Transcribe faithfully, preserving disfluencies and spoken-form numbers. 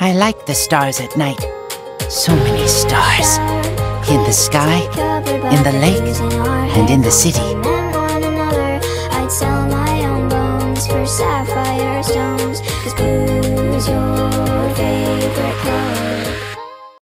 I like the stars at night. So many stars. In the sky, in the lake, and in the city.